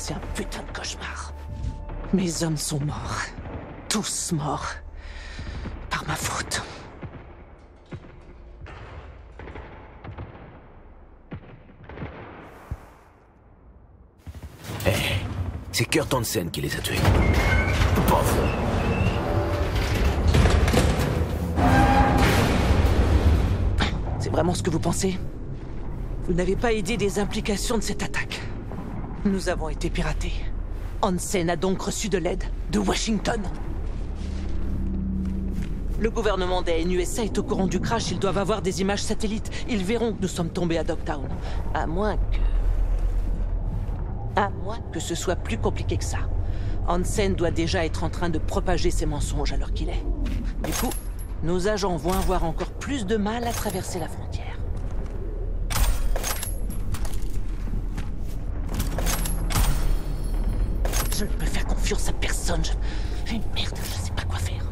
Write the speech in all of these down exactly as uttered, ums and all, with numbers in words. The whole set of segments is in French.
c'est un putain de cauchemar. Mes hommes sont morts. Tous morts. Par ma faute. Eh, hey, c'est Kurt Hansen qui les a tués. Pas vous. C'est vraiment ce que vous pensez? Vous n'avez pas idée des implications de cette attaque. Nous avons été piratés. Hansen a donc reçu de l'aide de Washington. Le gouvernement des N U S A est au courant du crash, ils doivent avoir des images satellites. Ils verront que nous sommes tombés à Dogtown. À moins que... À moins que ce soit plus compliqué que ça. Hansen doit déjà être en train de propager ses mensonges à l'heure qu'il est. Du coup, nos agents vont avoir encore plus de mal à traverser la frontière. Je ne peux faire confiance à personne. Je... Merde, je sais pas quoi faire.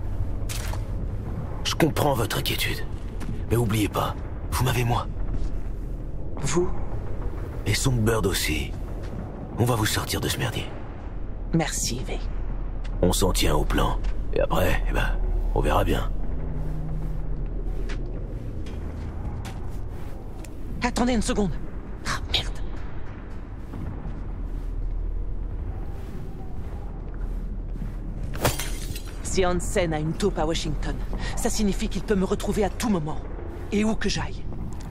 Je comprends votre inquiétude. Mais oubliez pas, vous m'avez moi. Vous? Et Songbird aussi. On va vous sortir de ce merdier. Merci, V. On s'en tient au plan. Et après, eh ben, on verra bien. Attendez une seconde. Ah, merde. Si Hansen a une taupe à Washington, ça signifie qu'il peut me retrouver à tout moment. Et où que j'aille.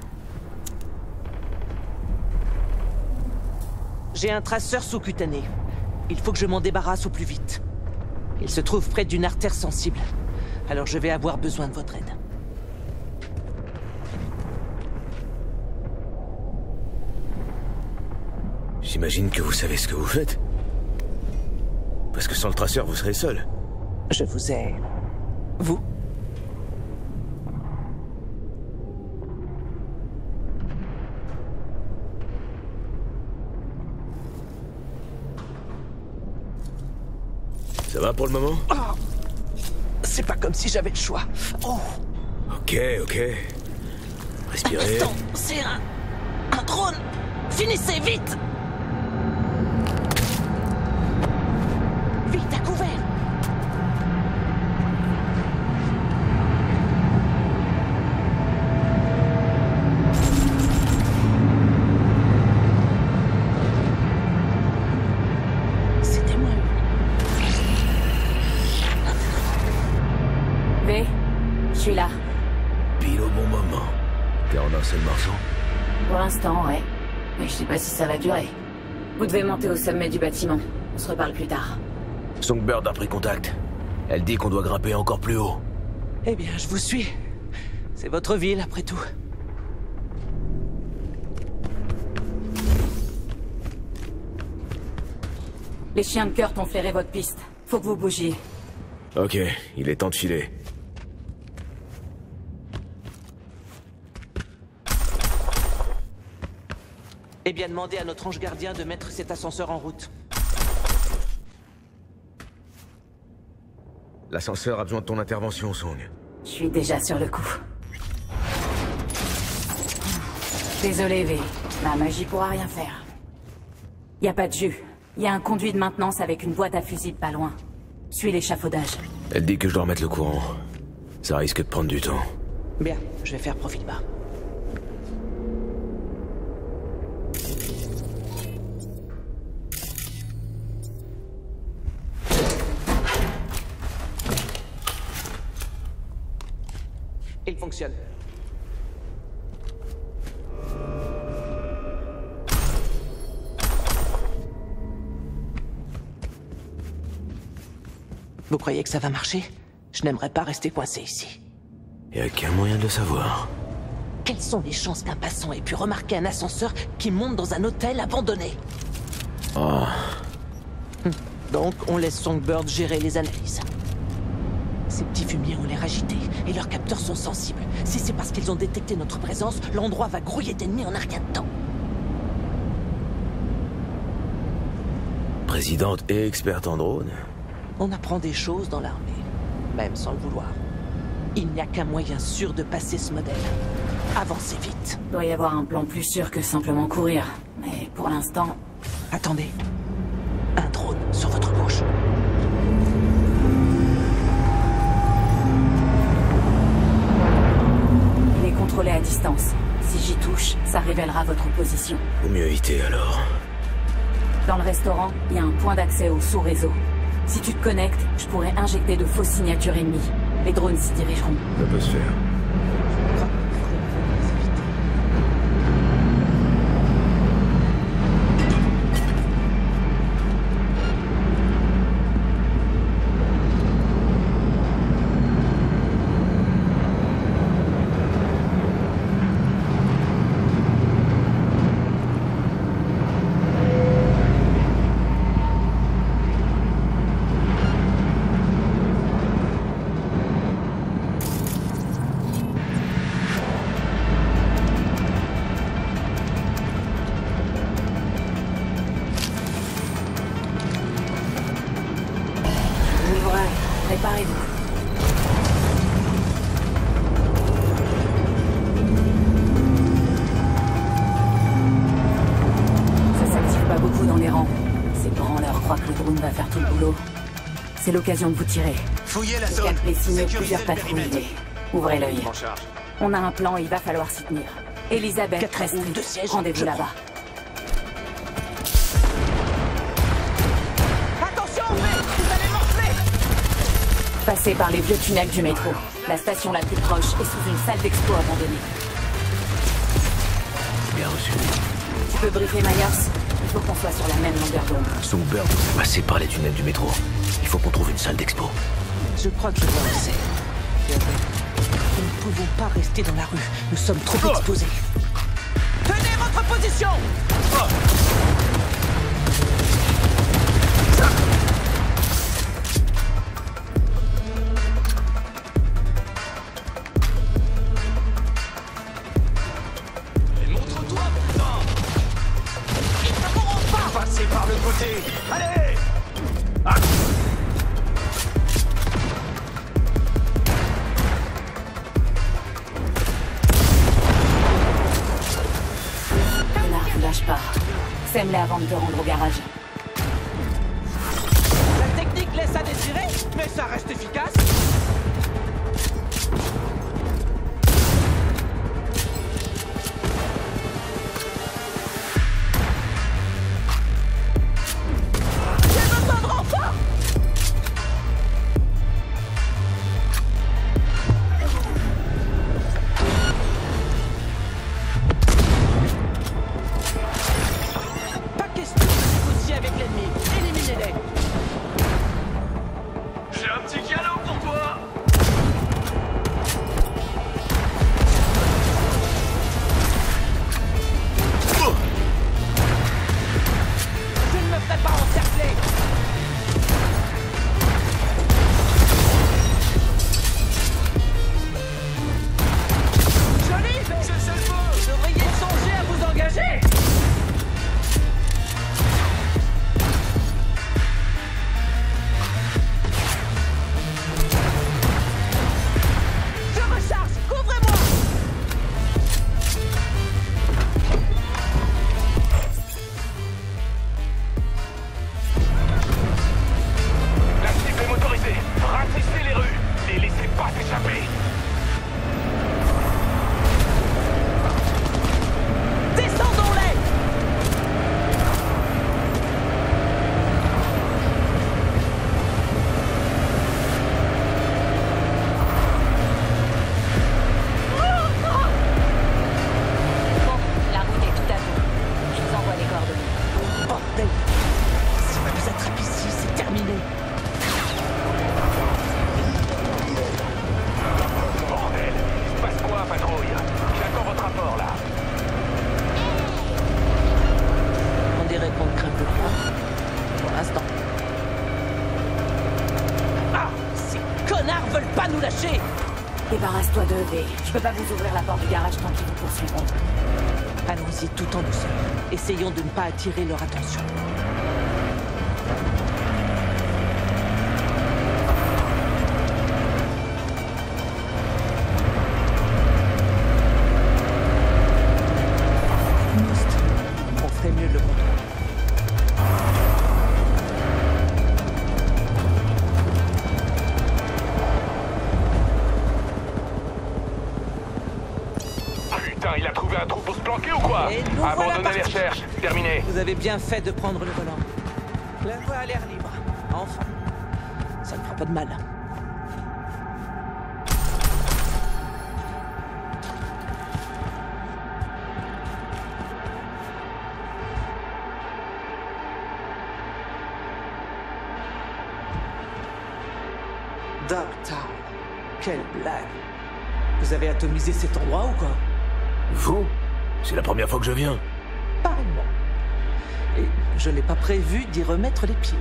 J'ai un traceur sous-cutané. Il faut que je m'en débarrasse au plus vite. Il se trouve près d'une artère sensible. Alors je vais avoir besoin de votre aide. J'imagine que vous savez ce que vous faites. Parce que sans le traceur, vous serez seul. Je vous ai... Vous? Ça va pour le moment? Oh, c'est pas comme si j'avais le choix. Oh. Ok, ok. Respirez. Attends, c'est un... un drone. Finissez, vite. Vite, à couvert. C'était moi. V, je suis là. Pile au bon moment. T'es en un seul morceau? Pour l'instant, ouais. Mais je sais pas si ça va durer. Vous devez monter au sommet du bâtiment. On se reparle plus tard. Songbird a pris contact. Elle dit qu'on doit grimper encore plus haut. Eh bien, je vous suis. C'est votre ville, après tout. Les chiens de Kurt ont flairé votre piste. Faut que vous bougiez. Ok, il est temps de filer. Eh bien, demandez à notre ange gardien de mettre cet ascenseur en route. L'ascenseur a besoin de ton intervention, Song. Je suis déjà sur le coup. Désolé, V. Ma magie pourra rien faire. Y a pas de jus. Y a un conduit de maintenance avec une boîte à fusibles pas loin. Suis l'échafaudage. Elle dit que je dois remettre le courant. Ça risque de prendre du temps. Bien, je vais faire profil bas. Il fonctionne. Vous croyez que ça va marcher? Je n'aimerais pas rester coincé ici. Y a qu'un moyen de le savoir. Quelles sont les chances qu'un passant ait pu remarquer un ascenseur qui monte dans un hôtel abandonné? Oh. Donc, on laisse Songbird gérer les analyses. Ces petits fumiers ont l'air agités, et leurs capteurs sont sensibles. Si c'est parce qu'ils ont détecté notre présence, l'endroit va grouiller d'ennemis en un rien de temps. Présidente et experte en drone. On apprend des choses dans l'armée, même sans le vouloir. Il n'y a qu'un moyen sûr de passer ce modèle. Avancez vite. Doit y avoir un plan plus sûr que simplement courir. Mais pour l'instant... Attendez, Un drone sur votre gauche. Il est contrôlé à distance. Si j'y touche, ça révélera votre position. Vaut mieux éviter alors. Dans le restaurant, il y a un point d'accès au sous-réseau. Si tu te connectes, je pourrais injecter de fausses signatures ennemies. Les drones s'y dirigeront. Ça peut se faire. Préparez-vous. Ça s'active pas beaucoup dans les rangs. Ces branleurs croient que le drone va faire tout le boulot. C'est l'occasion de vous tirer. Fouillez la Le zone. cap les signaux de Sécurisez plusieurs le patrouilles. périmètre. Ouvrez l'œil. En charge. On a un plan et il va falloir s'y tenir. Elisabeth, Quatre reste roues de siège, rendez-vous je là-bas. Attention, mais vous allez morfler. Passez par les vieux tunnels du métro. La station la plus proche est sous une salle d'expo abandonnée. Bien reçu. Tu peux briefer Myers? Il faut qu'on soit sur la même longueur d'onde. Songbird nous fait passer par les tunnels du métro. Il faut qu'on trouve une salle d'expo. Je crois que je vois où c'est. Nous ne pouvons pas rester dans la rue. Nous sommes trop exposés. Tenez votre position. Et montre-toi, putain. Ils ne pourront pas passer par le côté. Allez. Ah. Connard, ne lâche pas. Sème-les avant de te rendre au garage. La technique laisse à désirer, mais ça reste efficace. J'ai besoin de renfort. Pas question de négocier avec l'ennemi. Éliminez-les. J'ai un petit cadeau pour toi. Je ne me ferai pas encercler. Joli, mais C'est le feu. vous devriez songer à vous engager. Je recharge, couvrez-moi. La cible est motorisée. Ratissez les rues. Les laissez pas s'échapper. Descendons-les. Bon, la route est tout à vous. Je vous envoie les coordonnées. Bordel. Si on nous attrape ici, c'est terminé. Bordel. Il se passe quoi, patrouille? J'attends votre rapport, là. On dirait qu'on ne craint plus rien. Pour l'instant. Ah, ces connards veulent pas nous lâcher. Débarrasse-toi d'eux, V. Je peux pas vous ouvrir la porte du garage tant qu'ils vous poursuivront. Allons-y tout en douceur. Essayons de ne pas attirer leur attention. On ferait mieux de le contrôler. il a trouvé un trou pour se planquer ou quoi? Et nous voilà Abandonnez les partis. recherches, terminé. Vous avez bien fait de prendre le volant. La voie a l'air libre. Enfin, ça ne fera pas de mal. Dogtown. Quelle blague. Vous avez atomisé cet endroit ou quoi? Vous? C'est la première fois que je viens. Pareillement. Et je n'ai pas prévu d'y remettre les pieds.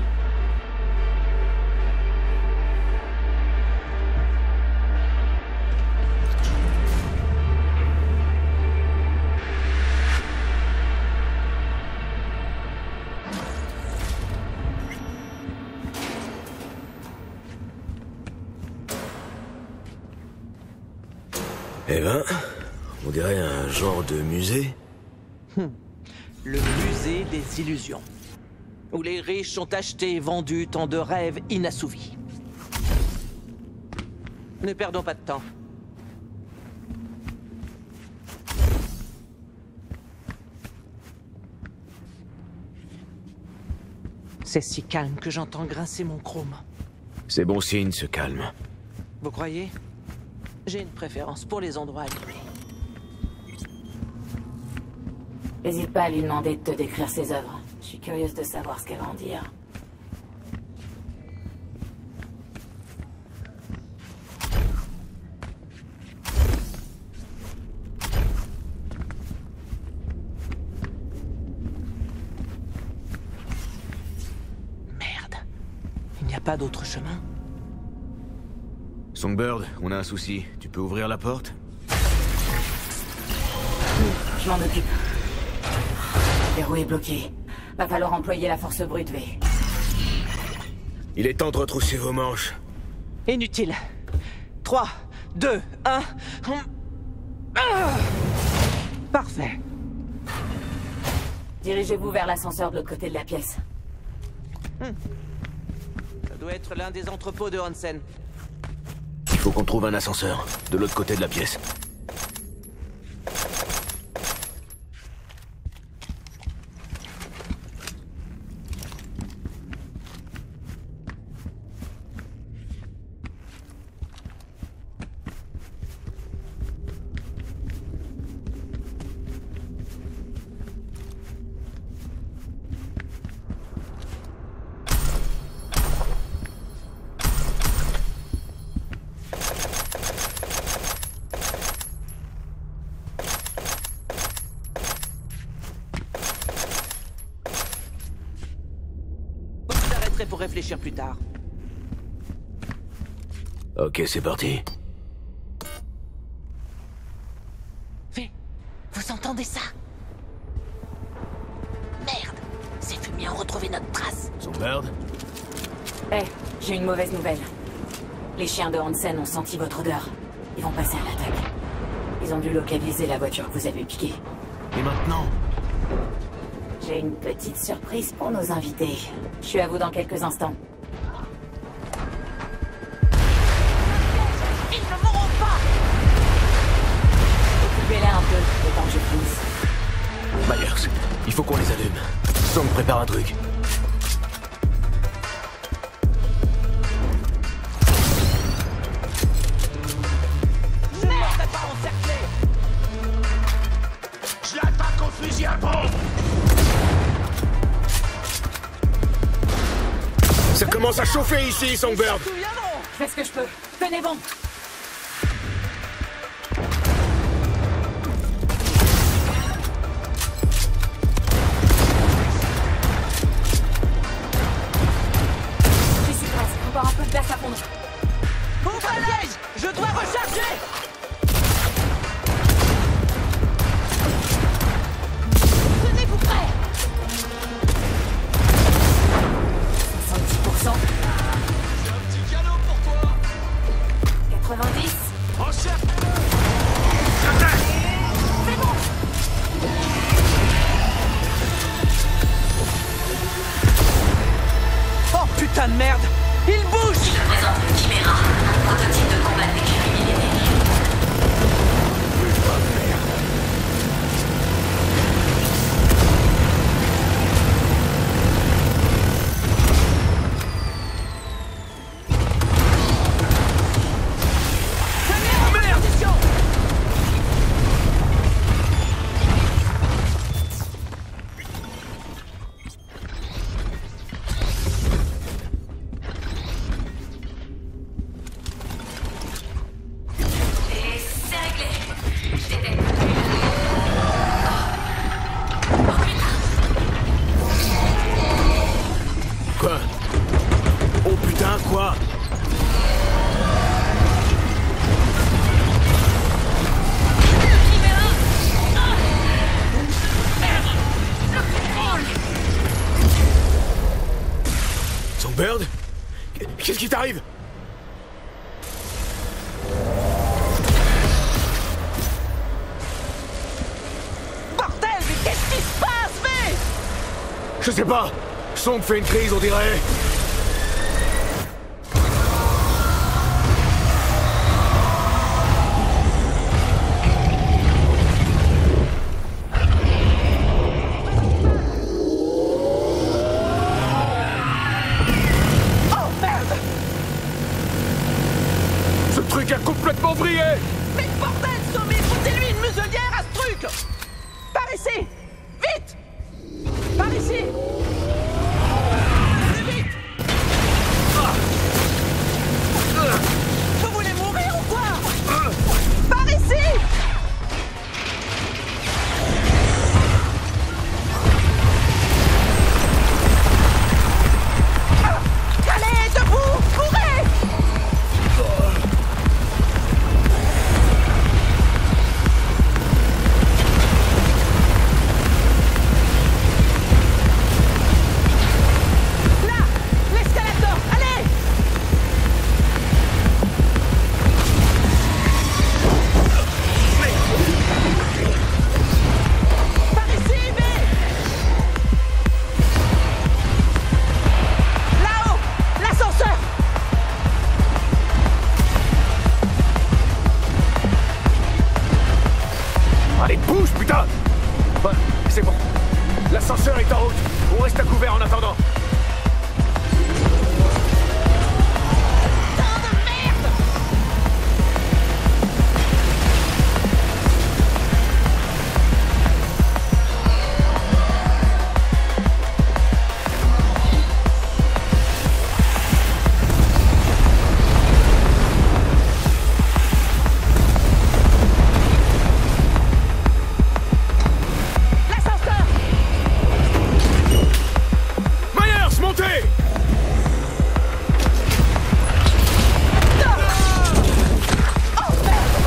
Eh ben, on dirait un genre de musée. Le musée des illusions. Où les riches ont acheté et vendu tant de rêves inassouvis. Ne perdons pas de temps. C'est si calme que j'entends grincer mon chrome. C'est bon signe, ce calme. Vous croyez? J'ai une préférence pour les endroits animés. N'hésite pas à lui demander de te décrire ses œuvres. Je suis curieuse de savoir ce qu'elle va en dire. Merde. Il n'y a pas d'autre chemin? Songbird, on a un souci. Tu peux ouvrir la porte? Je m'en occupe. Le verrou est bloqué. Va falloir employer la force brute, V. Il est temps de retrousser vos manches. Inutile. trois, deux, un... Parfait. Dirigez-vous vers l'ascenseur de l'autre côté de la pièce. Ça doit être l'un des entrepôts de Hansen. Il faut qu'on trouve un ascenseur, de l'autre côté de la pièce. Pour réfléchir plus tard. Ok, c'est parti. V, vous entendez ça? Merde, ces fumiers ont retrouvé notre trace. Songbird? Eh, j'ai une mauvaise nouvelle. Les chiens de Hansen ont senti votre odeur. Ils vont passer à l'attaque. Ils ont dû localiser la voiture que vous avez piquée. Et maintenant? J'ai une petite surprise pour nos invités. Je suis à vous dans quelques instants. Ils ne mourront pas! Occupez-les un peu, le temps que je finisse. Myers, il faut qu'on les allume. Song prépare un truc. Je ne m'en pas encercler! Je l'attaque au fusil à pompe. Ça commence à chauffer ici, Songbird! Je fais ce que je peux. Tenez bon. J'y suis presque. Encore un peu de place à fondre. Ouvre l'œil! Je dois recharger! Tenez-vous prêts! soixante-dix pour cent. J'ai un petit cadeau pour toi. qui t'arrive? Bordel, mais qu'est-ce qui se passe, mais... Je sais pas. Song fait une crise, on dirait. Ce truc a complètement vrillé. Mais bordel, Sommie, foutez-lui une muselière à ce truc! Par ici! Vite! Par ici! Plus vite! Vous voulez mourir ou quoi? Par ici! Allez, debout! Courez! Là! L'escalator! Allez! Par ici, mais... Là-haut! L'ascenseur! Allez, bouge, putain. Bon, c'est bon. L'ascenseur est en route. On reste à couvert en attendant. Tant de merde! L'ascenseur! Myers, montez. Oh merde!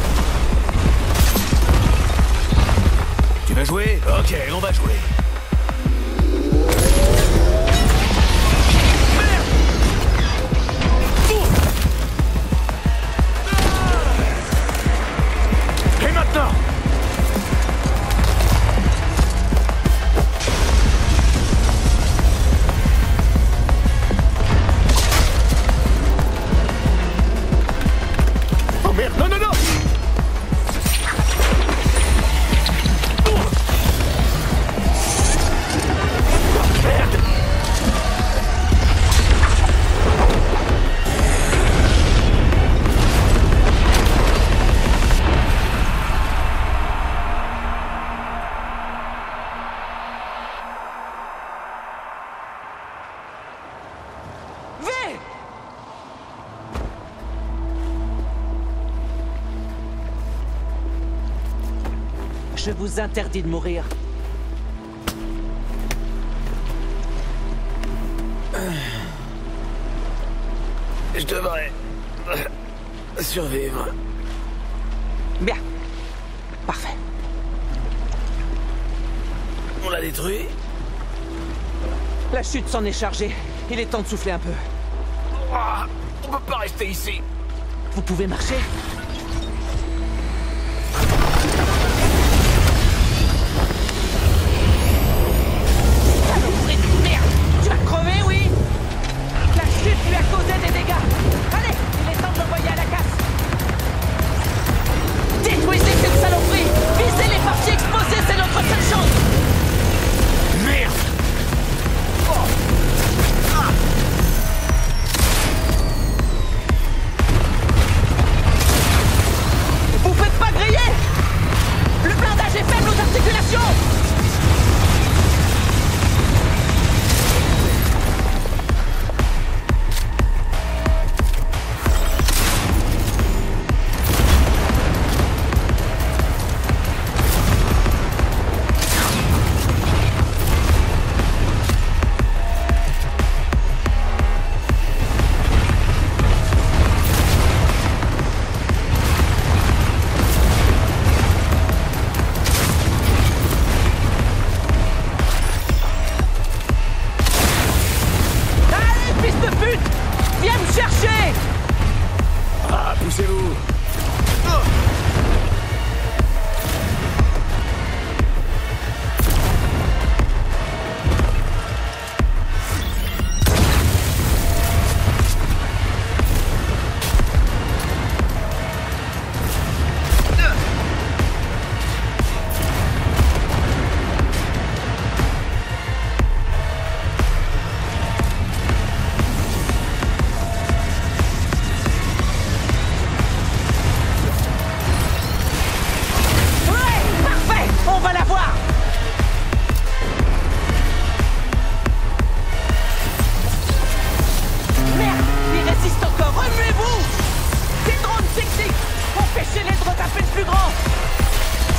Tu vas jouer? Ok, on va jouer. Et maintenant? Oh merde, non, non, non! Merde! V! Je vous interdis de mourir. Je devrais survivre. Bien. Parfait. On l'a détruit? La chute s'en est chargée. Il est temps de souffler un peu. Ah, on peut pas rester ici. Vous pouvez marcher? Saloperie de merde! Tu vas crever, oui? La chute lui a causé des dégâts. Allez, il est temps de l'envoyer à la casse. Détruisez cette saloperie! Visez les parties exposées, c'est notre seule chance! Merde!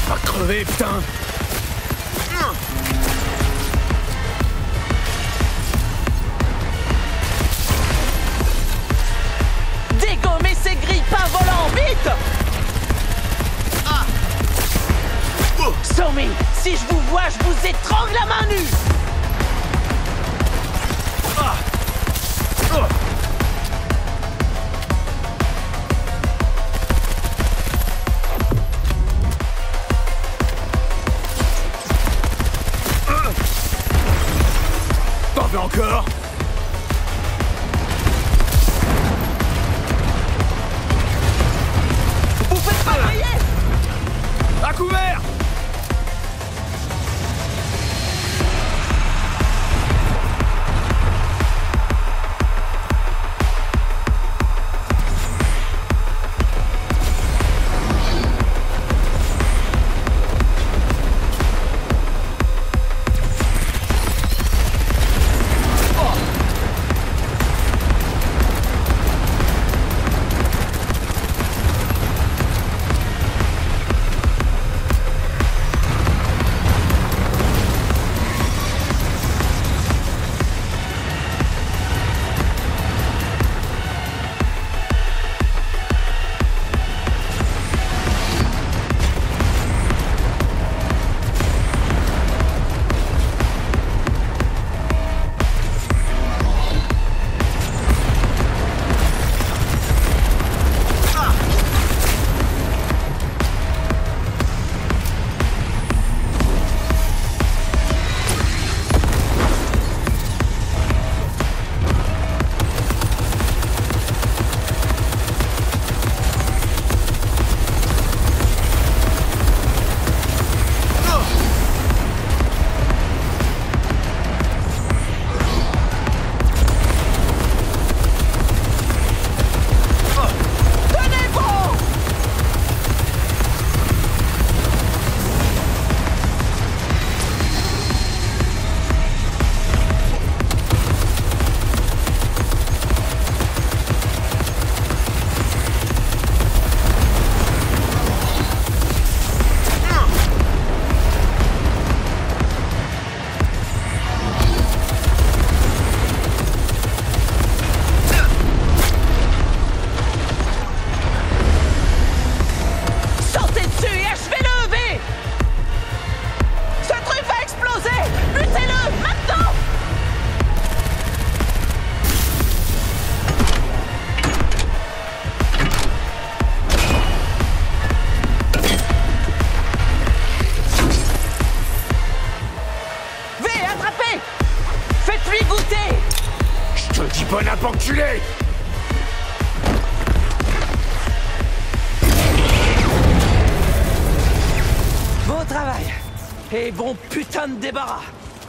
pas crever, putain. Dégommez ces grippins volants, vite! Ah. Oh. Somi, si je vous vois, je vous étrangle la main nue! Ah. Oh. T'en veux encore? Vous faites pas briller! À couvert! Bon app enculé! Bon travail! Et bon putain de débarras!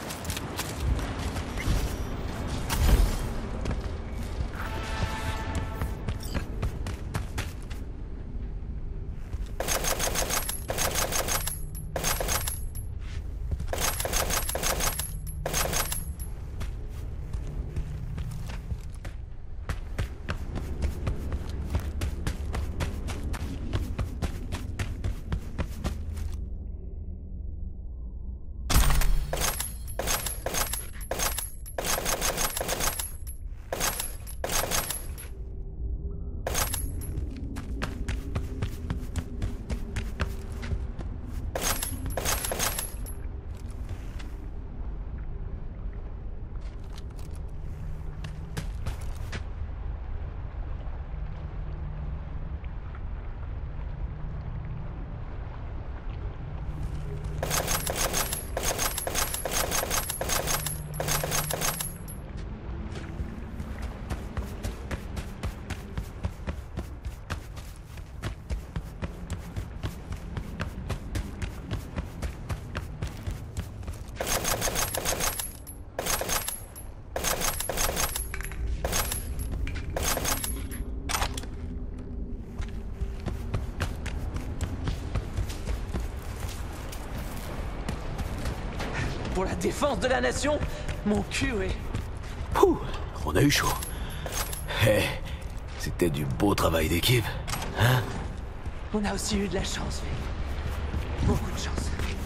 Pour la défense de la nation, mon cul est... Ouh, on a eu chaud. Hey, c'était du beau travail d'équipe, hein? On a aussi eu de la chance, Beaucoup de chance.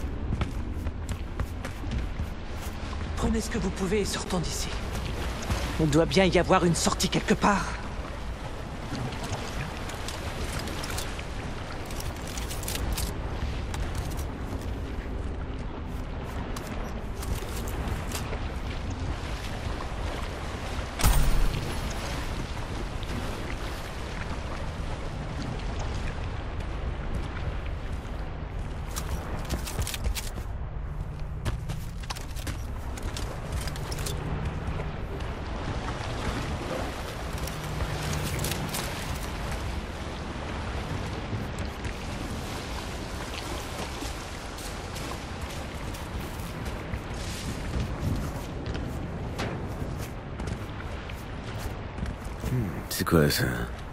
Prenez ce que vous pouvez et sortons d'ici. Il doit bien y avoir une sortie quelque part. C'est quoi ça?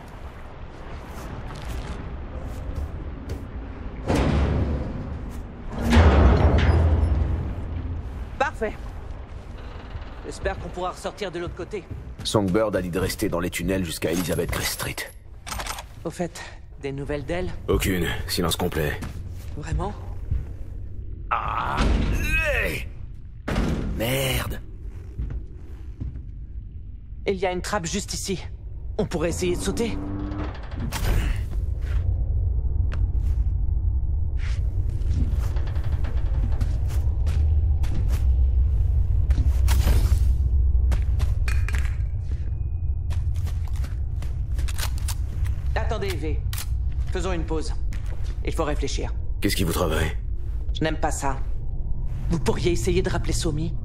Parfait. J'espère qu'on pourra ressortir de l'autre côté. Songbird a dit de rester dans les tunnels jusqu'à Elizabeth Crest Street. Au fait, des nouvelles d'elle? Aucune. Silence complet. Vraiment? Ah! Hey Merde! Il y a une trappe juste ici. On pourrait essayer de sauter? Attendez, V. Faisons une pause. Il faut réfléchir. Qu'est-ce qui vous travaille? Je n'aime pas ça. Vous pourriez essayer de rappeler Somi?